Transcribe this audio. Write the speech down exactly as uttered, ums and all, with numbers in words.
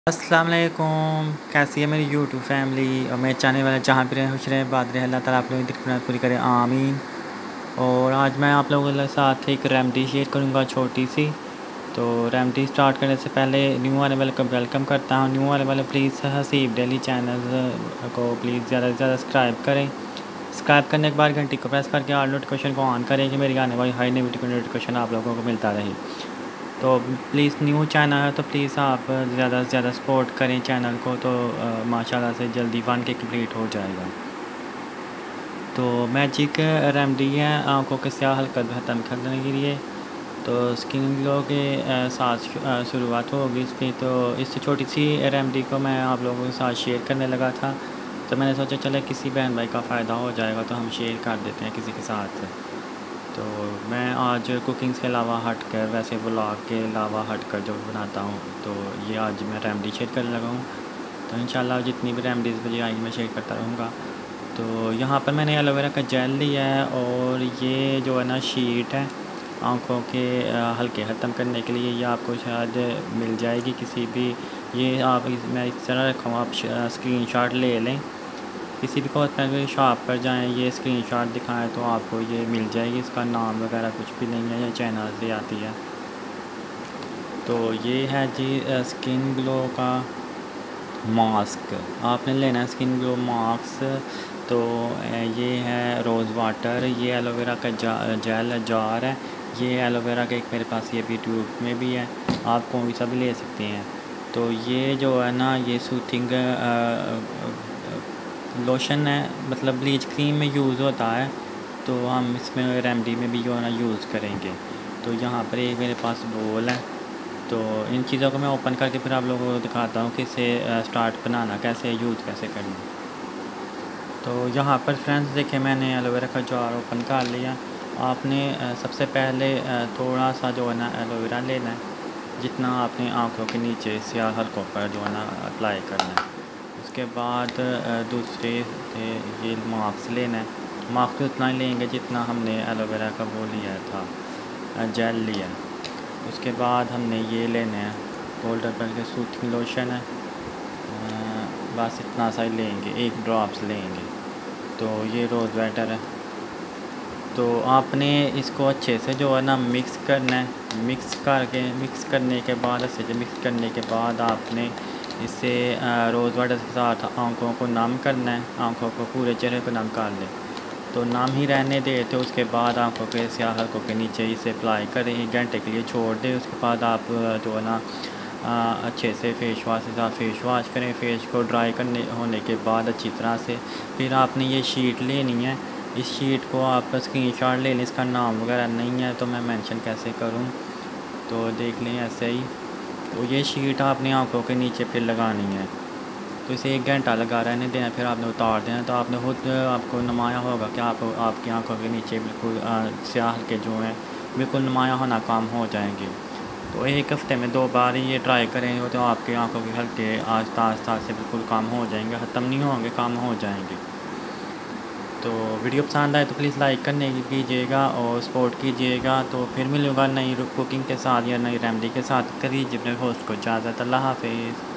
अस्सलाम वालेकुम। कैसी है मेरी यूट्यूब फैमिली और मेरे चैनल वाले, जहाँ भी रहें खुश रहें, बात रहे, अल्लाह ताला आप लोगों की दिक्कत पूरी करे, आमीन। और आज मैं आप लोगों के साथ एक रेमेडी शेयर करूँगा छोटी सी। तो रेमेडी स्टार्ट करने से पहले न्यू वाले वाले को वेलकम करता हूँ। न्यू वाले वाले प्लीज़ हसीब डेली चैनल को प्लीज़ ज़्यादा से ज़्यादा सब्सक्राइब करें। सब्सक्राइब करने के बाद घंटी को प्रेस करके ऑल नोटिफिकेशन को ऑन करें कि मेरी आने वाली हर नई वीडियो का नोटिफिकेशन आप लोगों को मिलता रहे। तो प्लीज़ न्यू चैनल है तो प्लीज़ आप ज़्यादा से ज़्यादा सपोर्ट करें चैनल को, तो माशाल्लाह से जल्दी वन के कंप्लीट हो जाएगा। तो मैजिक रेमेडी है आँखों के स्याह हल्का ख़त्म करने के लिए। तो स्किन ग्लो के साथ शुरुआत होगी इसकी। तो इस छोटी सी रेमेडी को मैं आप लोगों के साथ शेयर करने लगा था, तो मैंने सोचा चले किसी बहन भाई का फ़ायदा हो जाएगा तो हम शेयर कर देते हैं किसी के साथ। तो मैं आज कुकिंग के अलावा हट कर, वैसे व्लॉग के अलावा हट कर जो बनाता हूँ, तो ये आज मैं रेमेडी शेयर करने लगा हूँ। तो इंशाल्लाह जितनी भी रेमेडीज़ मुझे आएंगी मैं शेयर करता रहूँगा। तो यहाँ पर मैंने एलोवेरा का जेल लिया है और ये जो है ना शीट है आँखों के हल्के ख़त्म करने के लिए, ये आपको शायद मिल जाएगी किसी भी, ये आप मैं इस तरह रखा हूँ, आप स्क्रीनशॉट ले लें, किसी भी कॉस्मेटिक शॉप पर जाएं, ये स्क्रीनशॉट दिखाएं तो आपको ये मिल जाएगी। इसका नाम वगैरह कुछ भी नहीं है, ये चाइना से आती है। तो ये है जी स्किन ग्लो का मास्क, आपने लेना है स्किन ग्लो मास्क। तो ये है रोज़ वाटर, ये एलोवेरा का जा, जेल जार है, ये एलोवेरा का एक मेरे पास ये भी ट्यूब में भी है, आप कौन सा भी ले सकते हैं। तो ये जो है ना ये सूथिंग लोशन है, मतलब ब्लीच क्रीम में यूज़ होता है, तो हम इसमें रेमेडी में भी जो है ना यूज़ करेंगे। तो यहाँ पर एक मेरे पास बोल है, तो इन चीज़ों को मैं ओपन करके फिर आप लोगों को दिखाता हूँ कि इसे स्टार्ट बनाना कैसे, यूज़ कैसे करना। तो यहाँ पर फ्रेंड्स देखें, मैंने एलोवेरा का जार ओपन कर लिया। आपने सबसे पहले थोड़ा सा जो है ना एलोवेरा लेना है, जितना आपने आँखों के नीचे स्याह हल्कों पर जो है ना अप्लाई करना है। उसके बाद दूसरे ये मास्क लेना है, मास्क उतना ही लेंगे जितना हमने एलोवेरा का वो लिया था, जेल लिया। उसके बाद हमने ये लेना है गोल्डन कलर के सूथिंग लोशन है, बस इतना सा ही लेंगे, एक ड्रॉप्स लेंगे। तो ये रोज़ वाटर है। तो आपने इसको अच्छे से जो है ना मिक्स करना है, मिक्स करके मिक्स करने के बाद अच्छे से मिक्स करने के बाद आपने इसे रोज़ वाटर के साथ आँखों को नम करना है, आँखों को पूरे चेहरे को नम कर लें। तो नम ही रहने दें, तो उसके बाद आँखों के स्याह हल्कों के नीचे इसे अप्लाई करें, एक घंटे के लिए छोड़ दें। उसके बाद आप जो है ना अच्छे से फेस वाश के साथ फेस वाश करें, फेस को ड्राई करने होने के बाद अच्छी तरह से फिर आपने ये शीट लेनी है। इस शीट को आप स्क्रीनशॉट ले लें, इसका नाम वगैरह नहीं है तो मैं मेंशन कैसे करूं, तो देख लें ऐसे ही। तो ये शीट आपने आंखों के नीचे फिर लगानी है, तो इसे एक घंटा लगा रहने देना, फिर आपने उतार देना। तो आपने खुद आपको नुमाया होगा कि आप आपकी आंखों के नीचे बिल्कुल स्याह के जो हैं बिल्कुल नुमाया होना काम हो जाएंगे। तो एक हफ़्ते में दो बार ही ये ट्राई करें तो आपके आंखों के हल्के आस्ता आस्ता से बिल्कुल काम हो जाएंगे, ख़त्म नहीं होंगे, काम हो जाएंगे। तो वीडियो पसंद आए तो प्लीज़ लाइक करने कीजिएगा और सपोर्ट कीजिएगा। तो फिर मिलूँगा नई कुकिंग के साथ या नई रेमेडी के साथ। करिए अपने होस्ट को इजाज़त, अल्लाह हाफिज़।